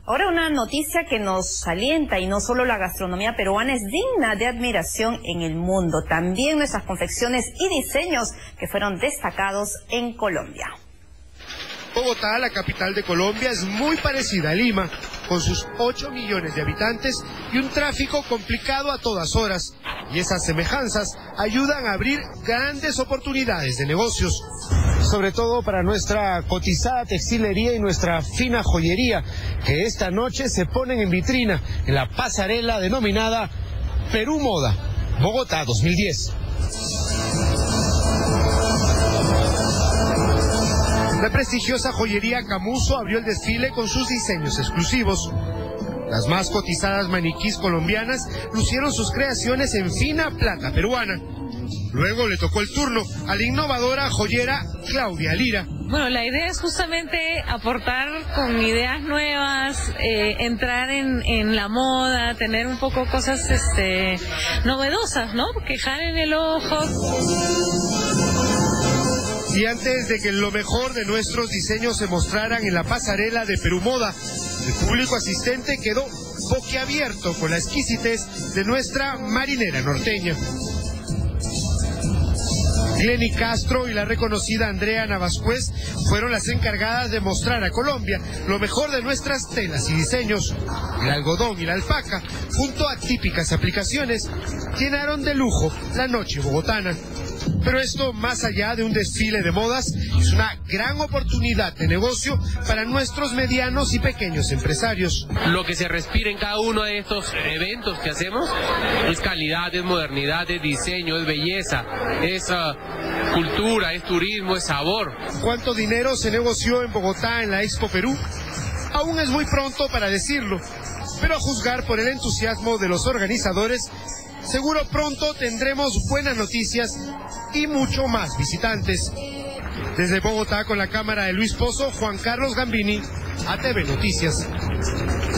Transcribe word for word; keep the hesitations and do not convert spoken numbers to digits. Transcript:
Ahora una noticia que nos alienta, y no solo la gastronomía peruana es digna de admiración en el mundo, también nuestras confecciones y diseños que fueron destacados en Colombia. Bogotá, la capital de Colombia, es muy parecida a Lima, con sus ocho millones de habitantes y un tráfico complicado a todas horas. Y esas semejanzas ayudan a abrir grandes oportunidades de negocios. Sobre todo para nuestra cotizada textilería y nuestra fina joyería, que esta noche se ponen en vitrina en la pasarela denominada Perú Moda, Bogotá dos mil diez. La prestigiosa joyería Camuso abrió el desfile con sus diseños exclusivos. Las más cotizadas maniquís colombianas lucieron sus creaciones en fina plata peruana. Luego le tocó el turno a la innovadora joyera Claudia Lira. Bueno, la idea es justamente aportar con ideas nuevas, eh, entrar en, en la moda, tener un poco cosas este, novedosas, ¿no? Que jalen el ojo. Y antes de que lo mejor de nuestros diseños se mostraran en la pasarela de Perú Moda, el público asistente quedó boquiabierto con la exquisitez de nuestra marinera norteña. Glenny Castro y la reconocida Andrea Navascuez fueron las encargadas de mostrar a Colombia lo mejor de nuestras telas y diseños. El algodón y la alpaca, junto a típicas aplicaciones, llenaron de lujo la noche bogotana. Pero esto, más allá de un desfile de modas, es una gran oportunidad de negocio para nuestros medianos y pequeños empresarios. Lo que se respira en cada uno de estos eventos que hacemos es calidad, es modernidad, es diseño, es belleza, es uh, cultura, es turismo, es sabor. ¿Cuánto dinero se negoció en Bogotá en la Expo Perú? Aún es muy pronto para decirlo, pero a juzgar por el entusiasmo de los organizadores, seguro pronto tendremos buenas noticias y mucho más visitantes. Desde Bogotá, con la cámara de Luis Pozo, Juan Carlos Gambini, A T V Noticias.